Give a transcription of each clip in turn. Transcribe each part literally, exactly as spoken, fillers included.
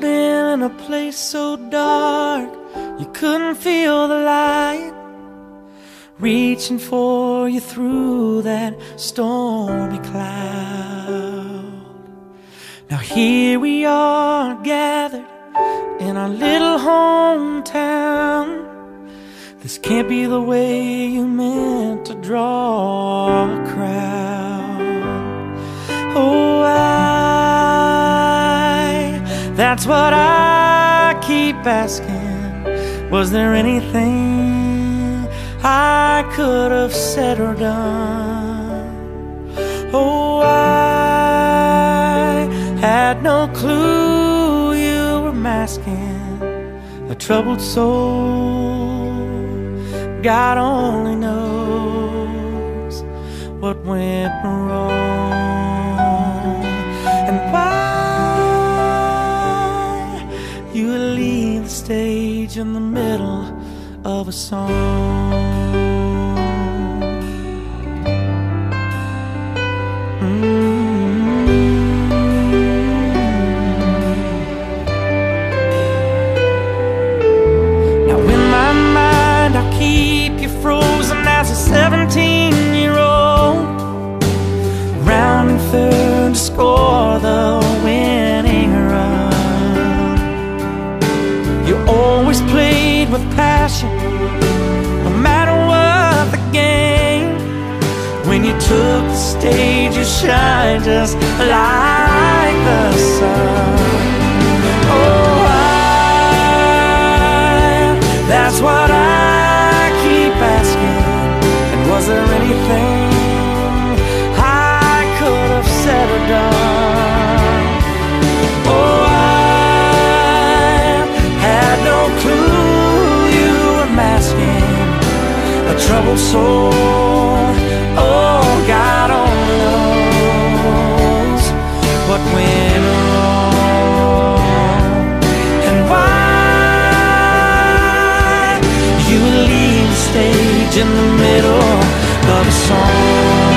been in a place so dark you couldn't feel the light reaching for you through that stormy cloud. Now here we are gathered in our little hometown. This can't be the way you meant to draw a crowd. Oh, I, that's what I keep asking. Was there anything I could have said or done? Oh, I had no clue you were masking a troubled soul. God only knows what went wrong and why you leave the stage in the middle of a song. Frozen as a seventeen-year-old, rounding third to score the winning run. You always played with passion, no matter what the game. When you took the stage, you shined just like the sun. Oh, I, that's what I asking, and was there anything I could have said or done? Oh, I had no clue you were masking a troubled soul. Oh, God only knows what went wrong and why you leave stage in the middle of a song.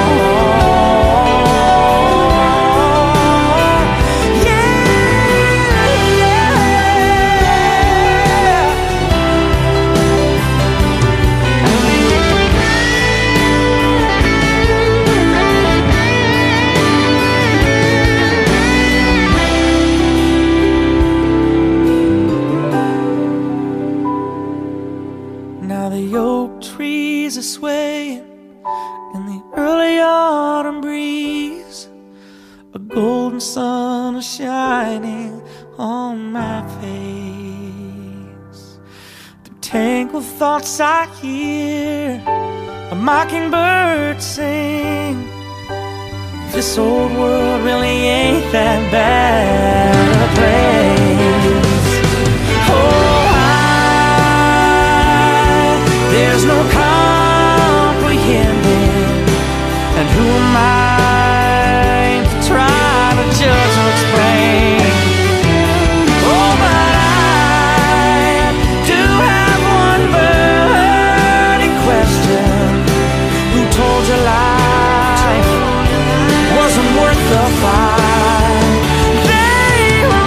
Now the oak trees are swaying in the early autumn breeze. A golden sun is shining on my face. Through tangled thoughts I hear a mockingbird sing. This old world really ain't that bad a place. Oh, there's no comprehending, and who am I to try to judge or explain? Oh, but I do have one burning question. Who told you life wasn't worth the fight? They were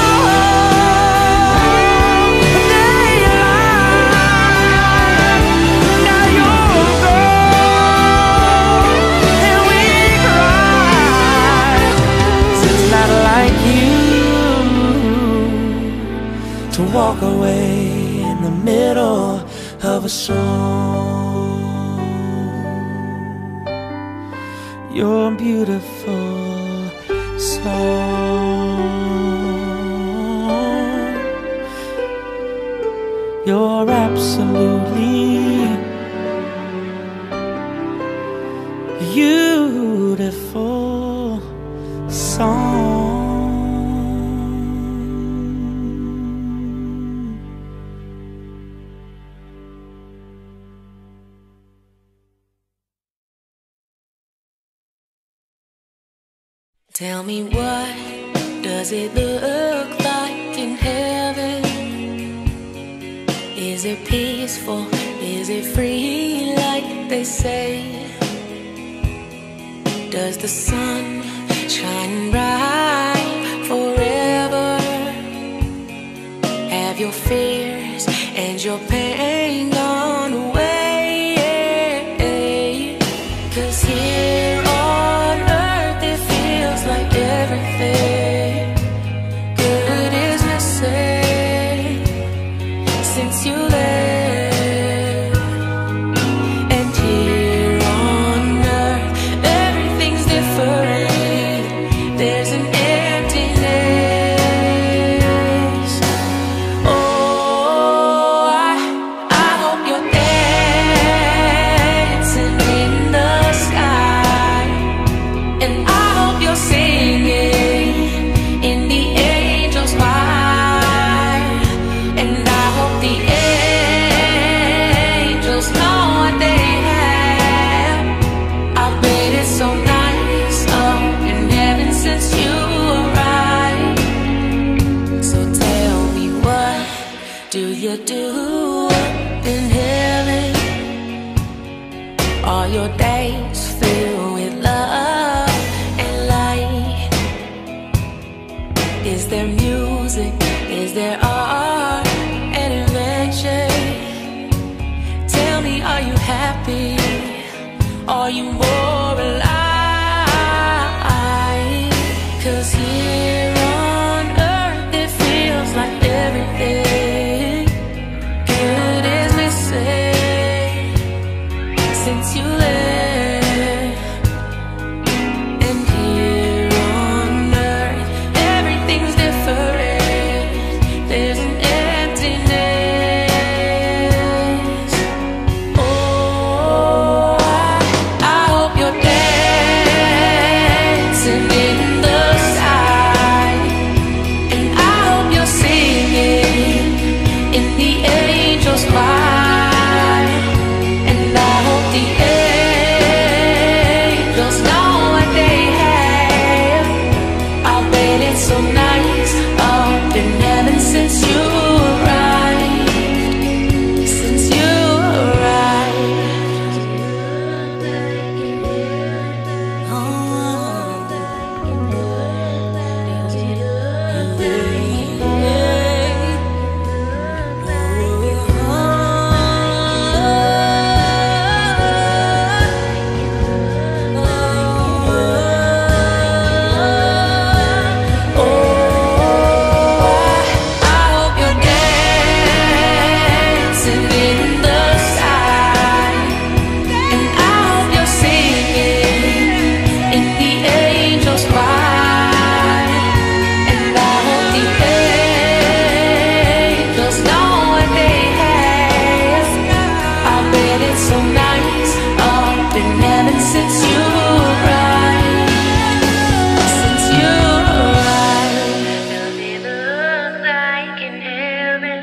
wrong, they lied. Now you're gone and we cry. It's not like you to walk away in the middle of a song. You're beautiful song. You're absolutely beautiful song. Tell me, what does it look like in heaven? Is it peaceful? Is it free like they say? Does the sun shine bright forever? missing since you left. And here on earth, everything's different. There's an emptiness. Oh, I, I hope you're dancing in the sky, and I hope you're singing in the angels' choir, and I hope the angels know what they have. I bet it's so nice up in heaven since you arrived. So tell me, what do you do up in heaven? Are your days filled with love and light? Is there music? Is there art and adventure? Tell me, are you happy? Are you more alive? 'Cause here on earth it feels like everything good is missing since you left. And here on earth, everything's different. There's an emptiness. Oh, I, I hope you're dancing in the sky, and I hope you're singing in the angels' choir, and I hope the angels know what they have. I bet it's so nice up in heaven since you arrived, since you arrived. So nice up in heaven since you arrived, since you arrived. Does it look like in heaven?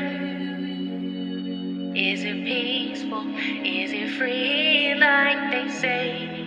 Is it peaceful? Is it free like they say?